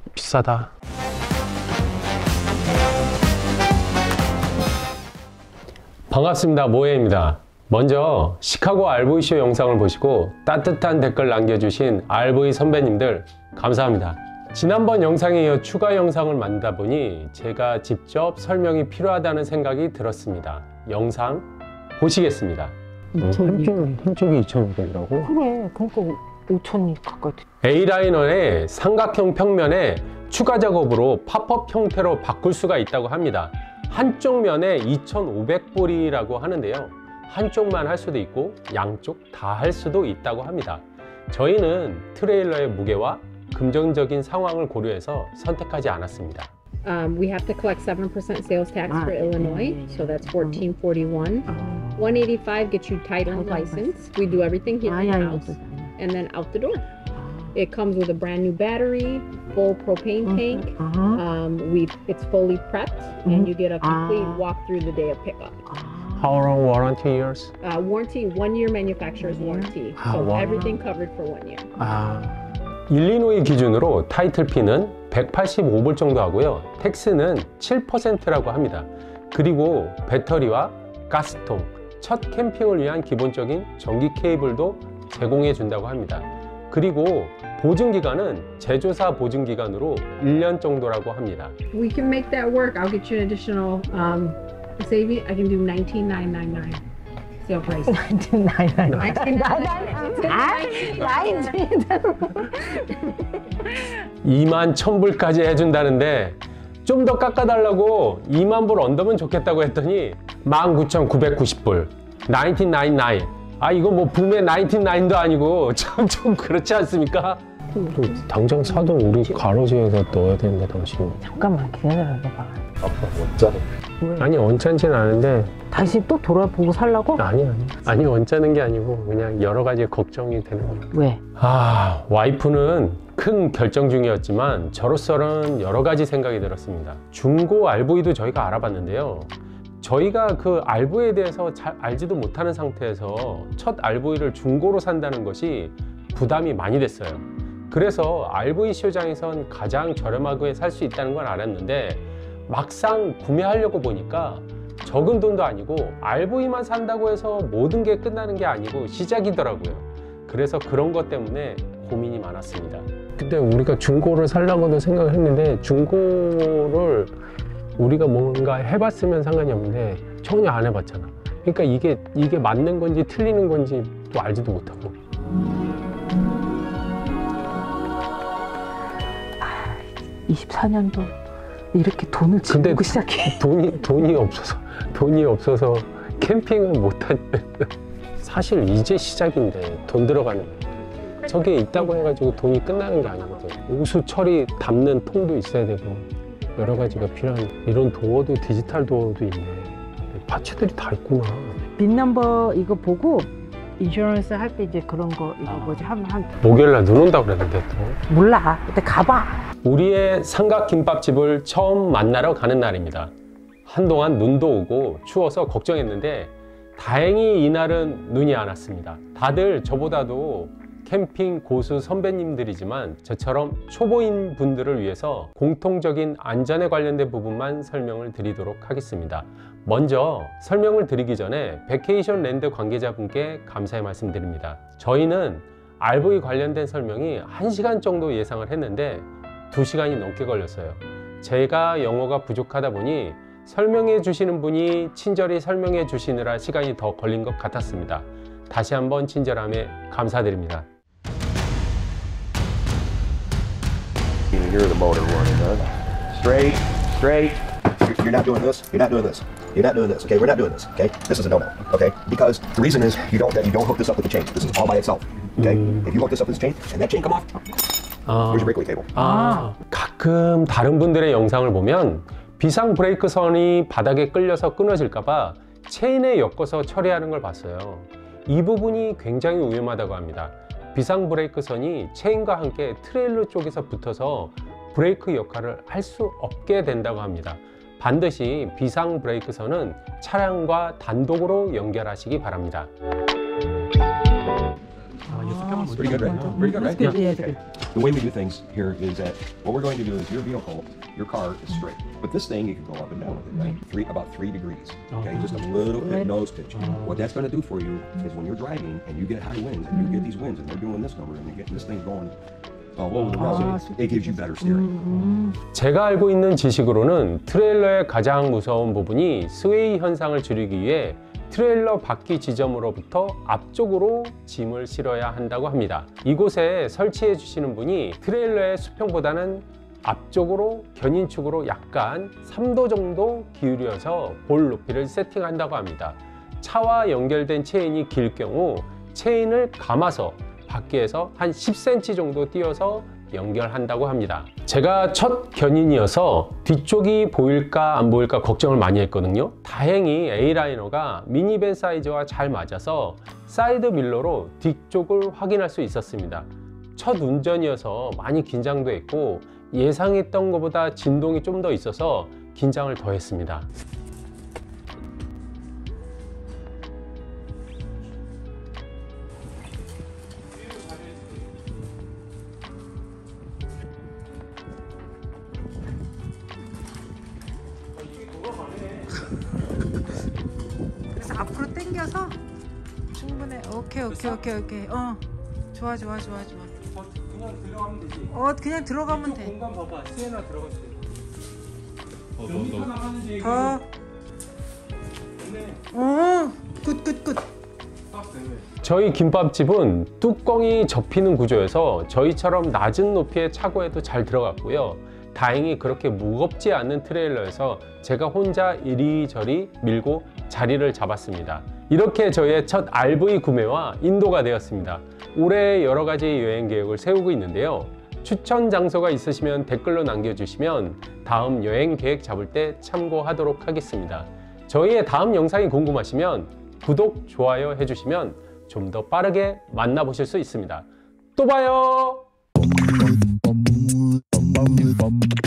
비싸다. 반갑습니다. 모해입니다. 먼저 시카고 RV쇼 영상을 보시고 따뜻한 댓글 남겨주신 RV 선배님들 감사합니다. 지난번 영상에 이어 추가 영상을 만들다 보니 제가 직접 설명이 필요하다는 생각이 들었습니다. 영상 보시겠습니다. 한쪽이 2,500이라고? 그래, 그러니까 5,000이 가까이 돼. A라이너의 삼각형 평면에 추가 작업으로 팝업 형태로 바꿀 수가 있다고 합니다. 한쪽 면에 2,500불이라고 하는데요. 한쪽만 할 수도 있고 양쪽 다 할 수도 있다고 합니다. 저희는 트레일러의 무게와 금전적인 상황을 고려해서 선택하지 않았습니다. We have to collect 7% sales tax for Illinois, so that's $14.41. $185 gets you title and license. We do everything here in the house, and then out the door. It comes with a brand new battery, full propane tank. It's fully prepped, and you get a complete walk through the day of pickup. How long warranty years? Warranty, 1 year manufacturer's warranty, so everything covered for 1 year. 일리노이 기준으로 타이틀피는 185불 정도 하고요. 텍스는 7%라고 합니다. 그리고 배터리와 가스통, 첫 캠핑을 위한 기본적인 전기 케이블도 제공해 준다고 합니다. 그리고 보증기간은 제조사 보증기간으로 1년 정도라고 합니다. We can make that work. I'll get you an additional saving. I can do $19,999 sale price. 21,000불까지 해준다는데 좀 더 깎아달라고 20,000불 언더면 좋겠다고 했더니 19,990불 1999. 이거 뭐 붐의 99도 아니고 좀 그렇지 않습니까? 당장 사도 우리 가로지에서 넣어야 되는데 당신. 잠깐만 기다려봐. 아빠 언짢아. 아니 언짢진 않은데 다시 또 돌아보고 살라고? 아니 언짢은 게 아니고 그냥 여러 가지 걱정이 되는 거예요. 왜? 와이프는 큰 결정 중이었지만 저로서는 여러 가지 생각이 들었습니다. 중고 RV도 저희가 알아봤는데요. 저희가 그 RV에 대해서 잘 알지도 못하는 상태에서 첫 RV를 중고로 산다는 것이 부담이 많이 됐어요. 그래서 RV 시장에선 가장 저렴하게 살 수 있다는 걸 알았는데 막상 구매하려고 보니까 적은 돈도 아니고 RV만 산다고 해서 모든 게 끝나는 게 아니고 시작이더라고요. 그래서 그런 것 때문에 고민이 많았습니다. 근데 우리가 중고를 살려고도 생각을 했는데 중고를 우리가 뭔가 해봤으면 상관이 없는데 전혀 안 해봤잖아. 그러니까 이게 맞는 건지 틀리는 건지 또 알지도 못하고. 24년도 이렇게 돈을 지르고 시작해. 돈이 없어서 캠핑을 못하는. 사실 이제 시작인데 돈 들어가는 거. 저게 있다고 해가지고 돈이 끝나는 게 아니거든. 우수 처리 담는 통도 있어야 되고 여러 가지가 필요한. 이런 도어도 디지털 도어도 있네. 파츠들이 다 있구나. 빈넘버 이거 보고 인슈런스 할 때 이제 그런 거 이거 뭐지 목요일날 눈 온다고 그랬는데 또 몰라. 그때 가봐. 우리의 삼각김밥집을 처음 만나러 가는 날입니다. 한동안 눈도 오고 추워서 걱정했는데 다행히 이날은 눈이 안 왔습니다. 다들 저보다도 캠핑 고수 선배님들이지만 저처럼 초보인 분들을 위해서 공통적인 안전에 관련된 부분만 설명을 드리도록 하겠습니다. 먼저 설명을 드리기 전에 베케이션 랜드 관계자분께 감사의 말씀드립니다. 저희는 RV 관련된 설명이 1시간 정도 예상을 했는데 2시간이 넘게 걸렸어요. 제가 영어가 부족하다 보니 설명해 주시는 분이 친절히 설명해 주시느라 시간이 더 걸린 것 같았습니다. 다시 한번 친절함에 감사드립니다. You're the motor running, huh? Straight. You're not doing this. You're not doing this. You're not doing this. Okay, we're not doing this. Okay, this is a no-no. Okay, because the reason is you don't hook this up with the chain. This is all by itself. Okay, if you hook this up with this chain and that chain come off, where's your brake cable? 가끔 다른 분들의 영상을 보면 비상 브레이크 선이 바닥에 끌려서 끊어질까봐 체인에 엮어서 처리하는 걸 봤어요. 이 부분이 굉장히 위험하다고 합니다. 비상 브레이크 선이 체인과 함께 트레일러 쪽에서 붙어서 브레이크 역할을 할 수 없게 된다고 합니다. 반드시 비상 브레이크 선은 차량과 단독으로 연결하시기 바랍니다. 이 수평 Pretty good, right? Pretty good, right? That's good, yeah, Okay. The way we do things here is that what we're going to do is your vehicle, your car is straight. But this thing, you can go up and down with it, right? About 3 degrees. Okay, just a little bit nose pitch. What that's going to do for you is when you're driving and you get high winds and you get these winds and they're doing this number and you're getting this thing going all over the road, it gives you better steering. 제가 알고 있는 지식으로는 트레일러의 가장 무서운 부분이 스웨이 현상을 줄이기 위해 트레일러 바퀴 지점으로부터 앞쪽으로 짐을 실어야 한다고 합니다. 이곳에 설치해 주시는 분이 트레일러의 수평보다는 앞쪽으로 견인축으로 약간 3도 정도 기울여서 볼 높이를 세팅한다고 합니다. 차와 연결된 체인이 길 경우 체인을 감아서 바퀴에서 한 10cm 정도 띄어서 연결한다고 합니다. 제가 첫 견인이어서 뒤쪽이 보일까 안 보일까 걱정을 많이 했거든요. 다행히 A라이너가 미니밴 사이즈와 잘 맞아서 사이드 밀러로 뒤쪽을 확인할 수 있었습니다. 첫 운전이어서 많이 긴장도 했고 예상했던 것보다 진동이 좀 더 있어서 긴장을 더 했습니다. 그래서 앞으로 당겨서 충분해. 오케이. 좋아. 그냥 들어가면 되지. 그냥 들어가면 돼. 공간 봐봐. 시에나 들어갈 수 있어. 굿. 저희 김밥집은 뚜껑이 접히는 구조여서 저희처럼 낮은 높이의 차고에도 잘 들어갔고요. 다행히 그렇게 무겁지 않은 트레일러여서 제가 혼자 이리저리 밀고 자리를 잡았습니다. 이렇게 저희의 첫 RV 구매와 인도가 되었습니다. 올해 여러 가지 여행 계획을 세우고 있는데요. 추천 장소가 있으시면 댓글로 남겨주시면 다음 여행 계획 잡을 때 참고하도록 하겠습니다. 저희의 다음 영상이 궁금하시면 구독, 좋아요 해주시면 좀 더 빠르게 만나보실 수 있습니다. 또 봐요!